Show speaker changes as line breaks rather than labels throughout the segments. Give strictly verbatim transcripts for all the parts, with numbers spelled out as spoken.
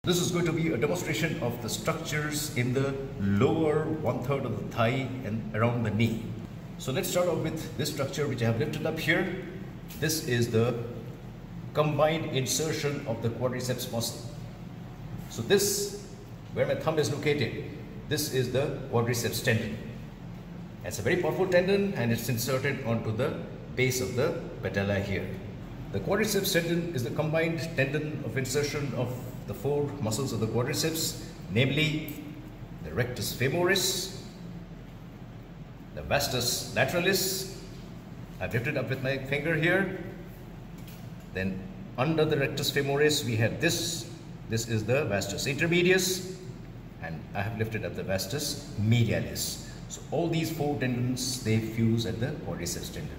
This is going to be a demonstration of the structures in the lower one third of the thigh and around the knee. So let's start off with this structure which I have lifted up here. This is the combined insertion of the quadriceps muscle. So this, where my thumb is located, this is the quadriceps tendon. It's a very powerful tendon and it's inserted onto the base of the patella here. The quadriceps tendon is the combined tendon of insertion of the four muscles of the quadriceps, namely the rectus femoris, the vastus lateralis. I've lifted up with my finger here. Then under the rectus femoris we have this. This is the vastus intermedius, and I have lifted up the vastus medialis. So all these four tendons, they fuse at the quadriceps tendon.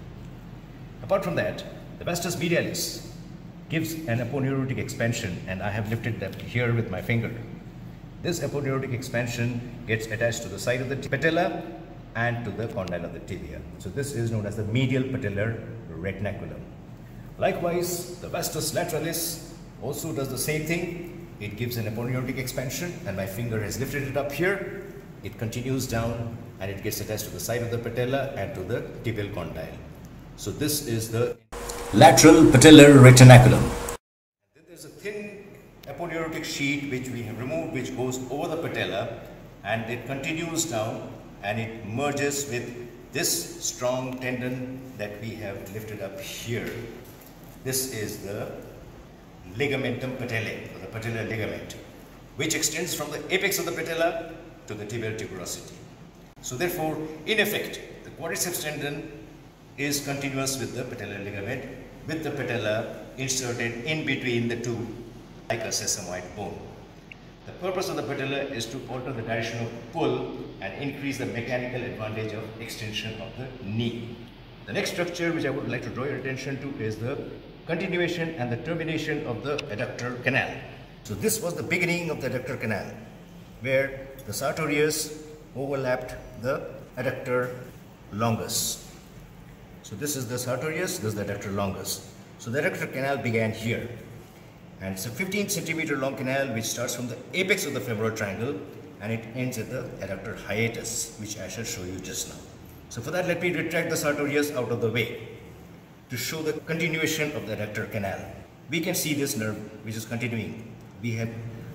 Apart from that, the vastus medialis gives an aponeurotic expansion, and I have lifted that here with my finger. This aponeurotic expansion gets attached to the side of the patella and to the condyle of the tibia. So this is known as the medial patellar retinaculum. Likewise, the vastus lateralis also does the same thing. It gives an aponeurotic expansion, and my finger has lifted it up here. It continues down and it gets attached to the side of the patella and to the tibial condyle. So this is the lateral patellar retinaculum. Then there's a thin aponeurotic sheet which we have removed, which goes over the patella, and it continues down and it merges with this strong tendon that we have lifted up here. This is the ligamentum patellae, or the patellar ligament, which extends from the apex of the patella to the tibial tuberosity. So therefore, in effect, the quadriceps tendon is continuous with the patellar ligament, with the patella inserted in between the two like a sesamoid bone. The purpose of the patella is to alter the direction of pull and increase the mechanical advantage of extension of the knee. The next structure which I would like to draw your attention to is the continuation and the termination of the adductor canal. So this was the beginning of the adductor canal, where the sartorius overlapped the adductor longus. So this is the sartorius, this is the adductor longus. So the adductor canal began here, and it's a fifteen centimeter long canal which starts from the apex of the femoral triangle and it ends at the adductor hiatus, which I shall show you just now. So for that, let me retract the sartorius out of the way to show the continuation of the adductor canal. We can see this nerve which is continuing. We have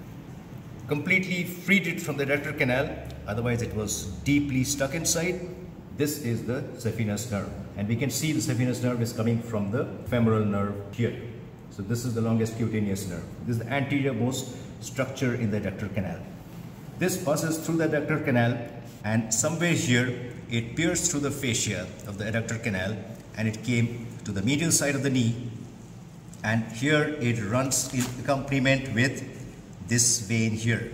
completely freed it from the adductor canal, otherwise it was deeply stuck inside. This is the saphenous nerve, and we can see the saphenous nerve is coming from the femoral nerve here. So this is the longest cutaneous nerve. This is the anterior most structure in the adductor canal. This passes through the adductor canal, and somewhere here it pierced through the fascia of the adductor canal and it came to the medial side of the knee, and here it runs in accompaniment with this vein here.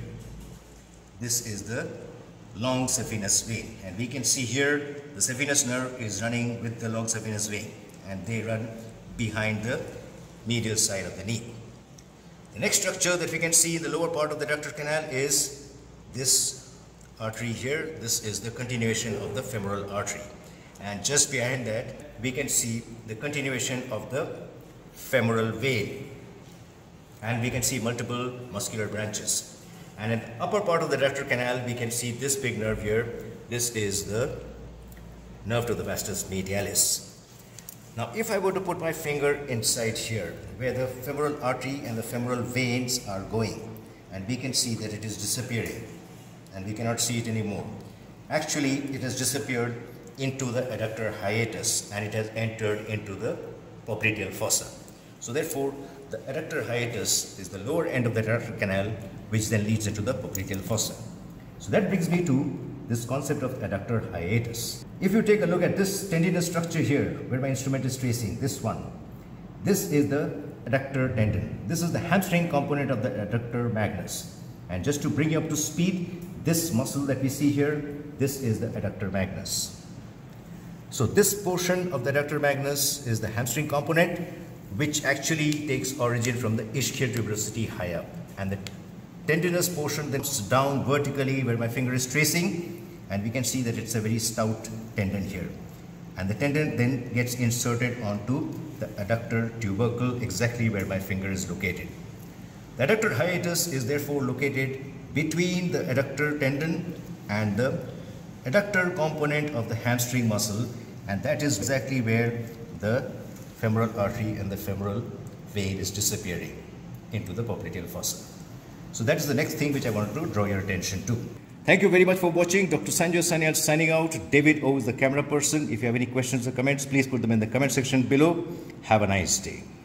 This is the long saphenous vein, and we can see here the saphenous nerve is running with the long saphenous vein, and they run behind the medial side of the knee. The next structure that we can see in the lower part of the adductor canal is this artery here. This is the continuation of the femoral artery, and just behind that we can see the continuation of the femoral vein, and we can see multiple muscular branches. And in the upper part of the adductor canal, we can see this big nerve here. This is the nerve to the vastus medialis. Now, if I were to put my finger inside here, where the femoral artery and the femoral veins are going, and we can see that it is disappearing, and we cannot see it anymore. Actually, it has disappeared into the adductor hiatus, and it has entered into the popliteal fossa. So therefore, the adductor hiatus is the lower end of the adductor canal, which then leads into the popliteal fossa. So that brings me to this concept of adductor hiatus. If you take a look at this tendinous structure here, where my instrument is tracing, this one, this is the adductor tendon. This is the hamstring component of the adductor magnus. And just to bring you up to speed, this muscle that we see here, this is the adductor magnus. So this portion of the adductor magnus is the hamstring component, which actually takes origin from the ischial tuberosity high up, and the tendinous portion then goes down vertically where my finger is tracing, and we can see that it's a very stout tendon here, and the tendon then gets inserted onto the adductor tubercle exactly where my finger is located. The adductor hiatus is therefore located between the adductor tendon and the adductor component of the hamstring muscle, and that is exactly where the femoral artery and the femoral vein is disappearing into the popliteal fossa. So that is the next thing which I wanted to draw your attention to. Thank you very much for watching. Doctor Sanjoy Sanyal signing out. David O is the camera person. If you have any questions or comments, please put them in the comment section below. Have a nice day.